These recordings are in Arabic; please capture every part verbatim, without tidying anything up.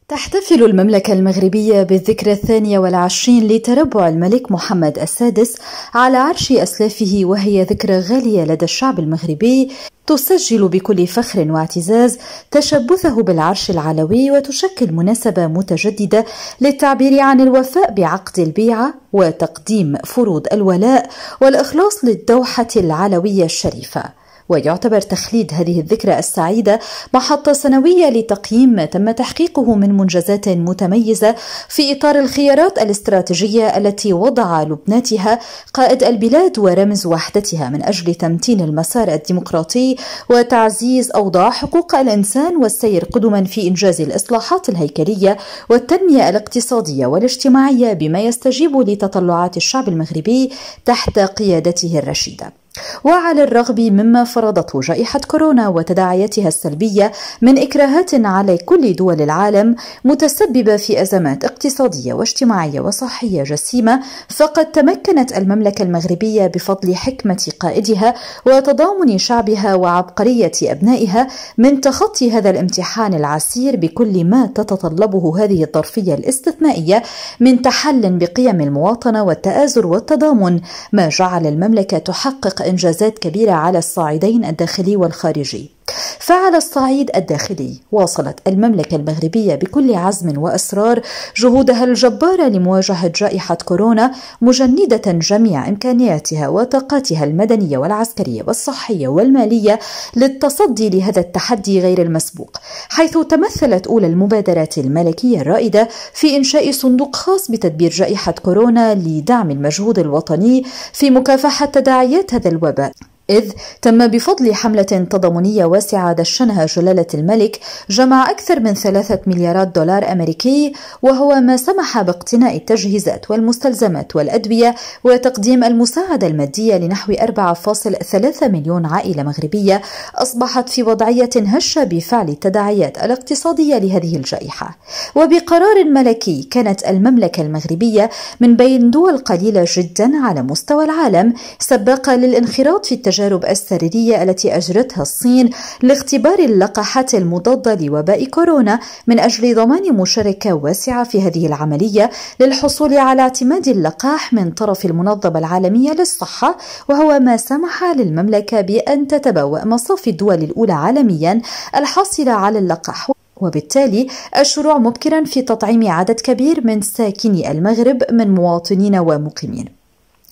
تحتفل المملكة المغربية بالذكرى الثانية والعشرين لتربع الملك محمد السادس على عرش أسلافه، وهي ذكرى غالية لدى الشعب المغربي تسجل بكل فخر واعتزاز تشبثه بالعرش العلوي، وتشكل مناسبة متجددة للتعبير عن الوفاء بعقد البيعة وتقديم فروض الولاء والإخلاص للدوحة العلوية الشريفة. ويعتبر تخليد هذه الذكرى السعيدة محطة سنوية لتقييم ما تم تحقيقه من منجزات متميزة في إطار الخيارات الاستراتيجية التي وضع لبناتها قائد البلاد ورمز وحدتها من أجل تمتين المسار الديمقراطي وتعزيز أوضاع حقوق الإنسان والسير قدما في إنجاز الإصلاحات الهيكلية والتنمية الاقتصادية والاجتماعية بما يستجيب لتطلعات الشعب المغربي تحت قيادته الرشيدة. وعلى الرغم مما فرضته جائحة كورونا وتداعياتها السلبية من إكراهات على كل دول العالم متسببة في أزمات اقتصادية واجتماعية وصحية جسيمة، فقد تمكنت المملكة المغربية بفضل حكمة قائدها وتضامن شعبها وعبقرية أبنائها من تخطي هذا الامتحان العسير بكل ما تتطلبه هذه الظرفية الاستثنائية من تحل بقيم المواطنة والتآزر والتضامن، ما جعل المملكة تحقق إنجازات كبيرة على الصعيدين الداخلي والخارجي. فعلى الصعيد الداخلي واصلت المملكة المغربية بكل عزم وإصرار جهودها الجبارة لمواجهة جائحة كورونا، مجندة جميع إمكانياتها وطاقاتها المدنية والعسكرية والصحية والمالية للتصدي لهذا التحدي غير المسبوق، حيث تمثلت أولى المبادرات الملكية الرائدة في إنشاء صندوق خاص بتدبير جائحة كورونا لدعم المجهود الوطني في مكافحة تداعيات هذا الوباء، إذ تم بفضل حملة تضامنية واسعة دشنها جلالة الملك جمع أكثر من ثلاثة مليارات دولار أمريكي، وهو ما سمح باقتناء التجهيزات والمستلزمات والأدوية وتقديم المساعدة المادية لنحو أربعة فاصلة ثلاثة مليون عائلة مغربية أصبحت في وضعية هشة بفعل التداعيات الاقتصادية لهذه الجائحة. وبقرار ملكي كانت المملكة المغربية من بين دول قليلة جدا على مستوى العالم سباقة للانخراط في التجهيزات التجارب السريرية التي أجرتها الصين لاختبار اللقاحات المضادة لوباء كورونا من أجل ضمان مشاركة واسعة في هذه العملية للحصول على اعتماد اللقاح من طرف المنظمة العالمية للصحة، وهو ما سمح للمملكة بأن تتبوأ مصاف الدول الأولى عالميا الحاصلة على اللقاح، وبالتالي الشروع مبكرا في تطعيم عدد كبير من ساكني المغرب من مواطنين ومقيمين.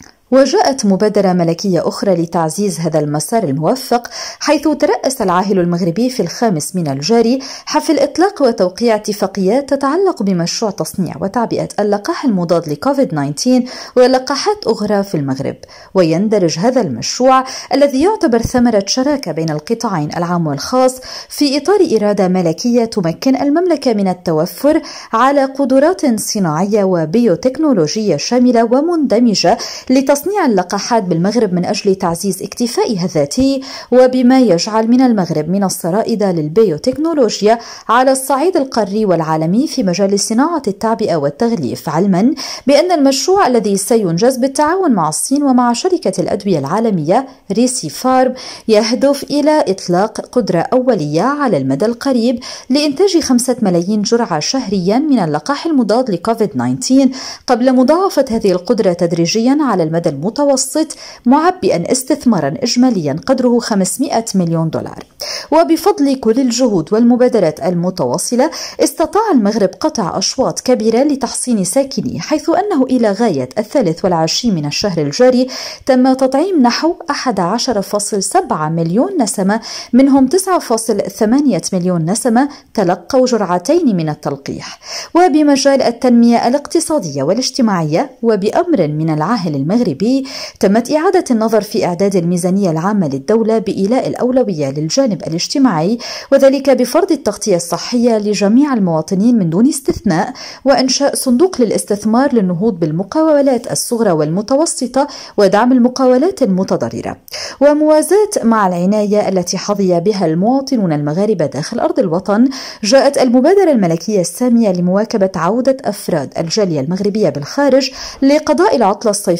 وجاءت مبادرة ملكية أخرى لتعزيز هذا المسار الموفق، حيث ترأس العاهل المغربي في الخامس من الجاري حفل إطلاق وتوقيع اتفاقيات تتعلق بمشروع تصنيع وتعبئة اللقاح المضاد لكوفيد تسعة عشر ولقاحات أخرى في المغرب. ويندرج هذا المشروع الذي يعتبر ثمرة شراكة بين القطاعين العام والخاص في إطار إرادة ملكية تمكن المملكة من التوفر على قدرات صناعية وبيوتكنولوجية شاملة ومندمجة لتصنيع تصنيع اللقاحات بالمغرب من أجل تعزيز اكتفائها الذاتي، وبما يجعل من المغرب من الصرائد للبيوتكنولوجيا على الصعيد القاري والعالمي في مجال صناعة التعبئة والتغليف، علما بأن المشروع الذي سينجز بالتعاون مع الصين ومع شركة الأدوية العالمية ريسي فارم يهدف إلى إطلاق قدرة أولية على المدى القريب لإنتاج خمسة ملايين جرعة شهريا من اللقاح المضاد لكوفيد تسعة عشر، قبل مضاعفة هذه القدرة تدريجيا على المدى المتوسط، معبئا استثمارا إجماليا قدره خمسمائة مليون دولار. وبفضل كل الجهود والمبادرات المتواصلة استطاع المغرب قطع أشواط كبيرة لتحصين ساكنيه، حيث أنه إلى غاية الثالث والعشرين من الشهر الجاري تم تطعيم نحو أحد عشر فاصلة سبعة مليون نسمة، منهم تسعة فاصلة ثمانية مليون نسمة تلقوا جرعتين من التلقيح. وبمجال التنمية الاقتصادية والاجتماعية وبأمر من العاهل المغربي تمت إعادة النظر في إعداد الميزانية العامة للدولة بإيلاء الأولوية للجانب الاجتماعي، وذلك بفرض التغطية الصحية لجميع المواطنين من دون استثناء، وإنشاء صندوق للاستثمار للنهوض بالمقاولات الصغرى والمتوسطة ودعم المقاولات المتضررة، وموازاة مع العناية التي حظي بها المواطنون المغاربة داخل أرض الوطن. جاءت المبادرة الملكية السامية لمواكبة عودة أفراد الجالية المغربية بالخارج لقضاء العطلة الصيفية مع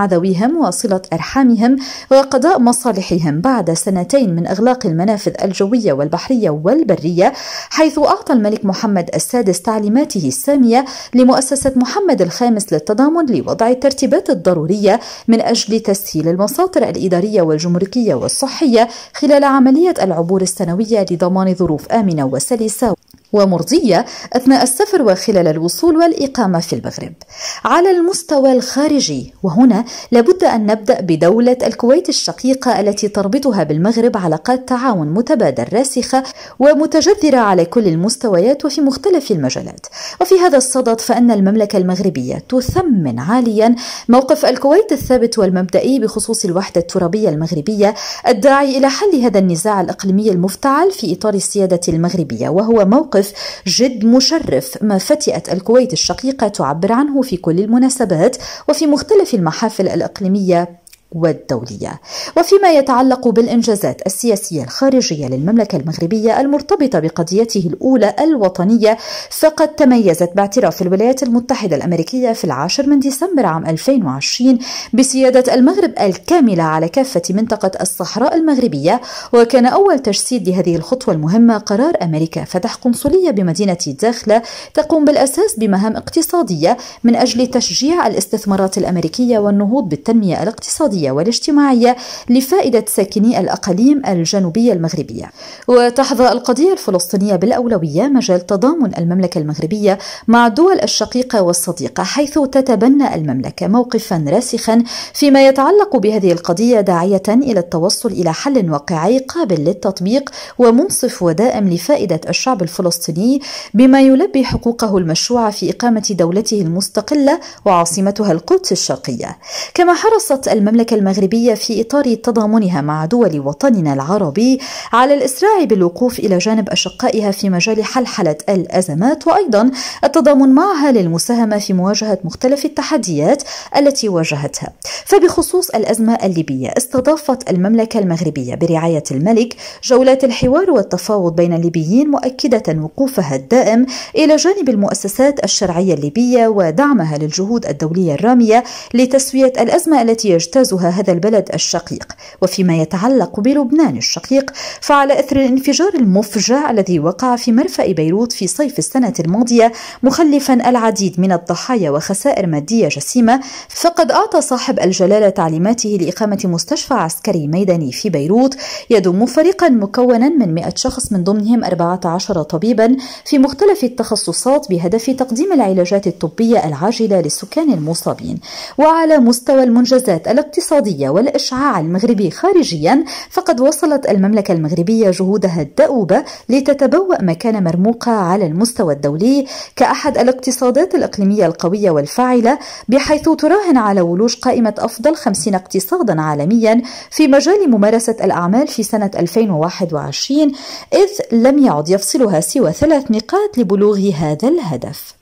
ذويهم وصلة أرحامهم وقضاء مصالحهم بعد سنتين من إغلاق المنافذ الجوية والبحرية والبرية، حيث أعطى الملك محمد السادس تعليماته السامية لمؤسسة محمد الخامس للتضامن لوضع الترتيبات الضرورية من أجل تسهيل المساطر الإدارية والجمركية والصحية خلال عملية العبور السنوية لضمان ظروف آمنة وسلسة ومرضية أثناء السفر وخلال الوصول والإقامة في المغرب. على المستوى الخارجي، وهنا لابد أن نبدأ بدولة الكويت الشقيقة التي تربطها بالمغرب علاقات تعاون متبادل راسخة ومتجذرة على كل المستويات وفي مختلف المجالات. وفي هذا الصدد فإن المملكة المغربية تثمن عاليا موقف الكويت الثابت والمبدئي بخصوص الوحدة الترابية المغربية الداعي إلى حل هذا النزاع الإقليمي المفتعل في إطار السيادة المغربية، وهو موقف جد مشرف ما فتئت الكويت الشقيقة تعبر عنه في كل المناسبات وفي مختلف المحافل الإقليمية والدولية. وفيما يتعلق بالإنجازات السياسية الخارجية للمملكة المغربية المرتبطة بقضيته الأولى الوطنية، فقد تميزت باعتراف الولايات المتحدة الأمريكية في العاشر من ديسمبر عام ألفين وعشرين بسيادة المغرب الكاملة على كافة منطقة الصحراء المغربية. وكان أول تجسيد لهذه الخطوة المهمة قرار أمريكا فتح قنصلية بمدينة داخلة تقوم بالأساس بمهام اقتصادية من أجل تشجيع الاستثمارات الأمريكية والنهوض بالتنمية الاقتصادية والاجتماعية لفائدة ساكني الأقاليم الجنوبية المغربية. وتحظى القضية الفلسطينية بالأولوية مجال تضامن المملكة المغربية مع الدول الشقيقة والصديقة، حيث تتبنى المملكة موقفا راسخا فيما يتعلق بهذه القضية، داعية إلى التوصل إلى حل واقعي قابل للتطبيق ومنصف ودائم لفائدة الشعب الفلسطيني بما يلبي حقوقه المشروعة في إقامة دولته المستقلة وعاصمتها القدس الشرقية. كما حرصت المملكة المغربية في إطار تضامنها مع دول وطننا العربي على الإسراع بالوقوف إلى جانب أشقائها في مجال حلحلة الأزمات، وأيضا التضامن معها للمساهمة في مواجهة مختلف التحديات التي واجهتها. فبخصوص الأزمة الليبية، استضافت المملكة المغربية برعاية الملك جولات الحوار والتفاوض بين الليبيين، مؤكدة وقوفها الدائم إلى جانب المؤسسات الشرعية الليبية ودعمها للجهود الدولية الرامية لتسوية الأزمة التي يجتازها هذا البلد الشقيق. وفيما يتعلق بلبنان الشقيق، فعلى إثر الانفجار المفجع الذي وقع في مرفأ بيروت في صيف السنة الماضية مخلفا العديد من الضحايا وخسائر مادية جسيمة، فقد أعطى صاحب الجلالة تعليماته لإقامة مستشفى عسكري ميداني في بيروت يضم فريقا مكونا من مئة شخص من ضمنهم أربعة عشر طبيبا في مختلف التخصصات بهدف تقديم العلاجات الطبية العاجلة للسكان المصابين. وعلى مستوى المنجزات الاقتصادية والإشعاع المغربي خارجيا، فقد وصلت المملكة المغربية جهودها الدؤوبة لتتبوأ مكانة مرموقة على المستوى الدولي كأحد الاقتصادات الإقليمية القوية والفاعلة، بحيث تراهن على ولوج قائمة أفضل خمسين اقتصادا عالميا في مجال ممارسة الأعمال في سنة ألفين وواحد وعشرين، إذ لم يعد يفصلها سوى ثلاث نقاط لبلوغ هذا الهدف.